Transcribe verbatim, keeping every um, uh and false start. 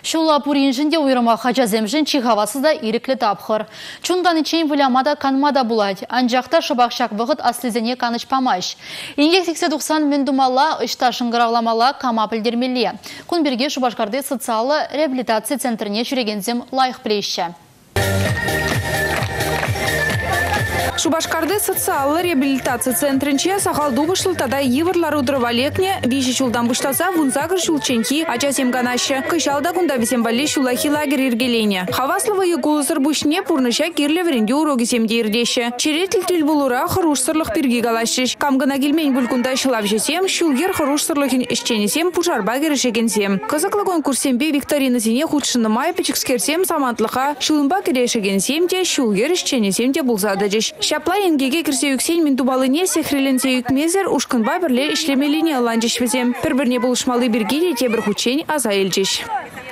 Шула пуринжінде уйрама хачаземжін чихавасызда ириклі тапхыр. Чундан ичейн вылямада канмада булать. Анжақта шыбақшақ вғыт аслизене канышпамаш. Ингек сексен тоқсан мен думала, ышта шыңғырағламала кама пілдермелі. Күнберге Шубашкарды социалы реабилитация центріне жүрегензем лайық плейші. Шубашкарды социалы реабилитация центрінче сақалду бұшлытада еврлар удырывалекне, виші шулдан бұштаса вунзагыр шулченки ачасем ганашы. Кышалда күнда весембали шулахи лагерь иргелене. Хаваслова югулысыр бұшне пурныша кирлевренде уроги семде ирдеші. Черетіл тіл бұлыра хырушсырлық бірге галашыш. Камгына келмейн бүлкунда шылап жесем, шулгер хырушсырлықын ішченесем пушарба керешегенсем. Қызықлы конкурсембе викторина зене худшыны май печікскерсем самантлыға шылымба керешегенсем де шулгер ішченесем де бұлзады жеш. Шапла енгеге кірсе үксен мен дубалыне сехреленсе үкмезер ушкынба бірле ішлемеліне алан жешвезем. Бір-бірне бұлышмалы бірге де тебір хучен аза елжеш.